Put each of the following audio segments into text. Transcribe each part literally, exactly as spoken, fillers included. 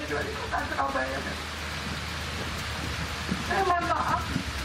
di wali kota Surabaya. Saya mohon maaf.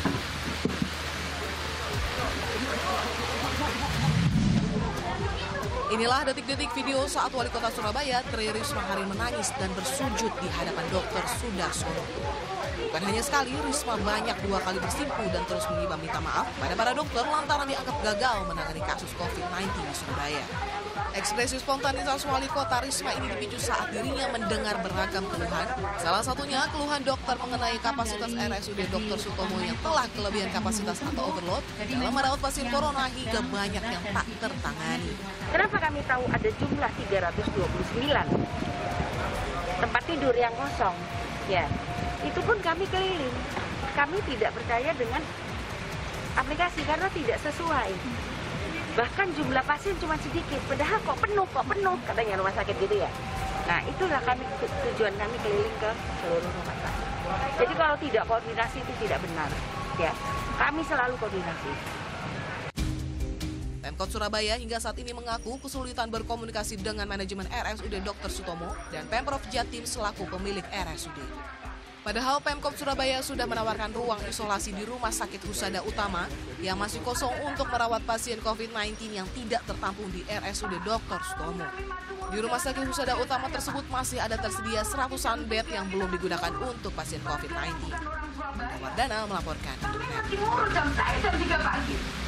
Inilah detik-detik video saat Wali Kota Surabaya Tri Risma hari menangis dan bersujud di hadapan dokter Sudarsono. Bukan hanya sekali, Risma banyak dua kali bersimpu dan terus menyibam minta maaf pada para dokter lantaran dianggap gagal menangani kasus covid sembilan belas di Surabaya. Ekspresi spontanitas Wali Kota Risma ini dipicu saat dirinya mendengar beragam keluhan. Salah satunya keluhan dokter mengenai kapasitas R S U D dokter Sutomo yang telah kelebihan kapasitas atau overload dalam merawat pasien corona hingga banyak yang tak tertangani. Kenapa kami tahu ada jumlah tiga ratus dua puluh sembilan tempat tidur yang kosong? Ya, itu pun kami keliling. Kami tidak percaya dengan aplikasi karena tidak sesuai. Bahkan jumlah pasien cuma sedikit, padahal kok penuh, kok penuh, katanya rumah sakit gitu ya. Nah, itulah kami tujuan kami keliling ke seluruh rumah sakit. Jadi kalau tidak koordinasi itu tidak benar. Ya, kami selalu koordinasi. Pemkot Surabaya hingga saat ini mengaku kesulitan berkomunikasi dengan manajemen R S U D dokter Sutomo dan Pemprov Jatim selaku pemilik R S U D. Padahal Pemkot Surabaya sudah menawarkan ruang isolasi di Rumah Sakit Husada Utama yang masih kosong untuk merawat pasien covid sembilan belas yang tidak tertampung di R S U D dokter Sutomo. Di Rumah Sakit Husada Utama tersebut masih ada tersedia seratusan bed yang belum digunakan untuk pasien covid sembilan belas. Wardana melaporkan. Jam saya jam tiga pagi.